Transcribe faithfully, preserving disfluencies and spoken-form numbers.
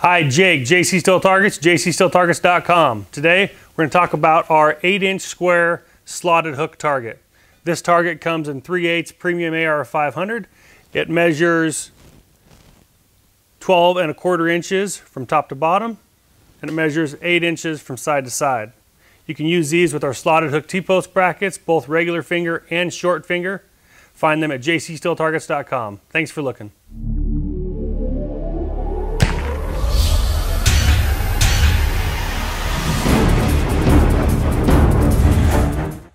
Hi, Jake, J C Steel Targets, j c steel targets dot com. Today, we're going to talk about our eight inch square slotted hook target. This target comes in three eighths premium A R five hundred. It measures twelve and a quarter inches from top to bottom, and it measures eight inches from side to side. You can use these with our slotted hook T-post brackets, both regular finger and short finger. Find them at j c steel targets dot com. Thanks for looking.